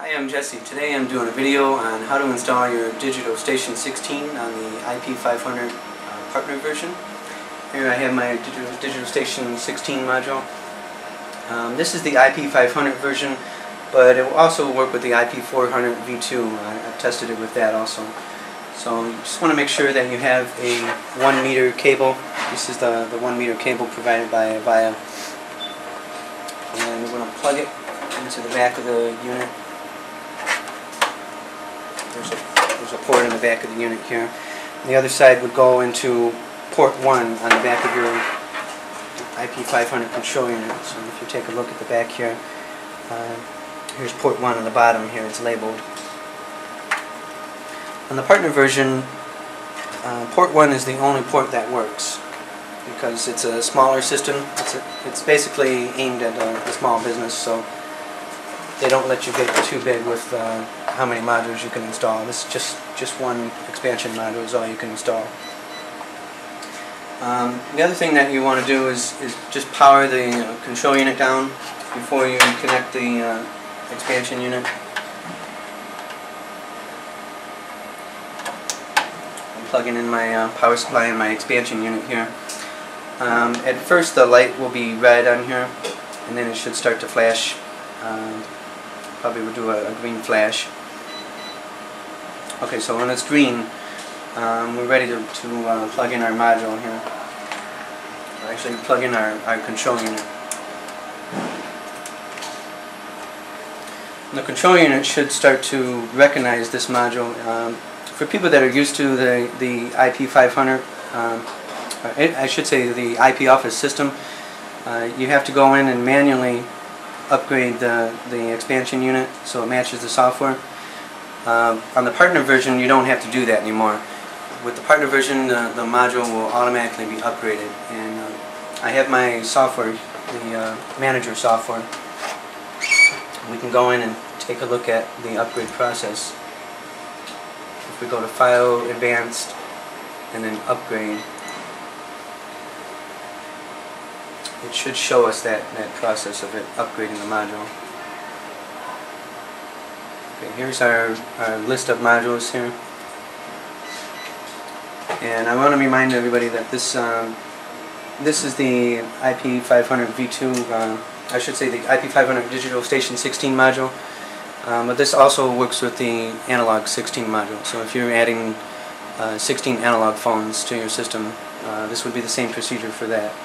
Hi, I'm Jesse. Today I'm doing a video on how to install your Digital Station 16 on the IP500 partner version. Here I have my Digital Station 16 module. This is the IP500 version, but it will also work with the IP400 V2. I've tested it with that also. So you just want to make sure that you have a 1 meter cable. This is the 1 meter cable provided by Avaya. And we're going to plug it into the back of the unit. There's a port in the back of the unit here. And the other side would go into port 1 on the back of your IP500 control unit. So if you take a look at the back here, here's port 1 on the bottom here. It's labeled. On the partner version, port 1 is the only port that works because it's a smaller system. It's basically aimed at a small business, so they don't let you get too big with how many modules you can install. This is just one expansion module is all you can install. The other thing that you want to do is just power the control unit down before you connect the expansion unit. I'm plugging in my power supply in my expansion unit here. At first the light will be red on here, and then it should start to flash. Probably will do a green flash. Okay, so when it's green, we're ready to plug in our module here. Or actually plug in our control unit. And the control unit should start to recognize this module. For people that are used to the IP500, I should say the IP Office system, you have to go in and manually upgrade the expansion unit so it matches the software. On the partner version, you don't have to do that anymore. With the partner version, the module will automatically be upgraded. And I have my software, the manager software. We can go in and take a look at the upgrade process. If we go to File, Advanced, and then Upgrade, it should show us that process of it upgrading the module. Okay, here's our list of modules here. And I want to remind everybody that this is the IP500 V2, I should say the IP500 Digital Station 16 module. But this also works with the analog 16 module. So if you're adding 16 analog phones to your system, this would be the same procedure for that.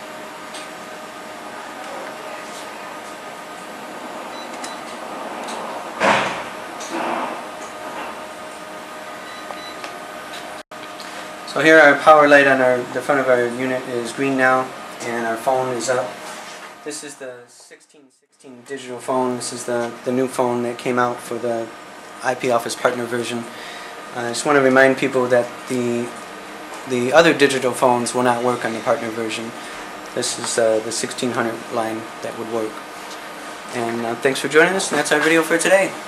So here our power light on the front of our unit is green now, and our phone is up. This is the 1616 digital phone. This is the new phone that came out for the IP Office partner version. I just want to remind people that the other digital phones will not work on the partner version. This is the 1600 line that would work. And thanks for joining us, and that's our video for today.